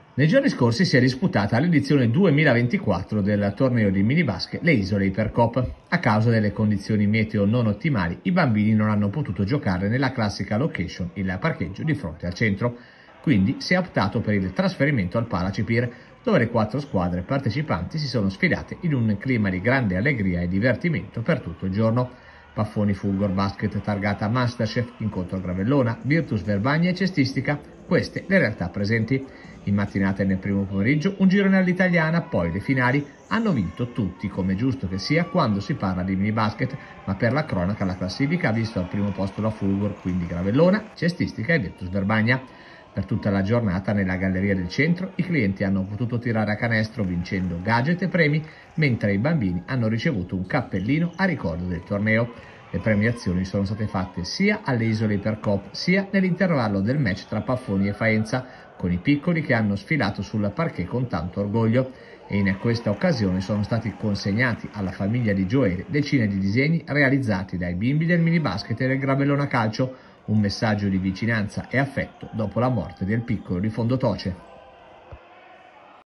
Nei giorni scorsi si è disputata l'edizione 2024 del torneo di minibasket Le Isole Ipercop. A causa delle condizioni meteo non ottimali, i bambini non hanno potuto giocare nella classica location, il parcheggio di fronte al centro. Quindi si è optato per il trasferimento al Palacipir, dove le 4 squadre partecipanti si sono sfidate in un clima di grande allegria e divertimento per tutto il giorno. Paffoni Fulgor Basket targata Masterchef, incontro Gravellona, Virtus Verbagna e cestistica, queste le realtà presenti. In mattinata e nel primo pomeriggio un girone all'italiana, poi le finali. Hanno vinto tutti, come giusto che sia quando si parla di minibasket, ma per la cronaca la classifica ha visto al primo posto la Fulgor, quindi Gravellona, cestistica e Virtus Verbagna. Per tutta la giornata nella galleria del centro i clienti hanno potuto tirare a canestro vincendo gadget e premi, mentre i bambini hanno ricevuto un cappellino a ricordo del torneo. Le premiazioni sono state fatte sia alle Isole Ipercop sia nell'intervallo del match tra Paffoni e Faenza, con i piccoli che hanno sfilato sul parquet con tanto orgoglio, e in questa occasione sono stati consegnati alla famiglia di Gioele decine di disegni realizzati dai bimbi del minibasket e del Gravellona Calcio, un messaggio di vicinanza e affetto dopo la morte del piccolo di Fondotoce.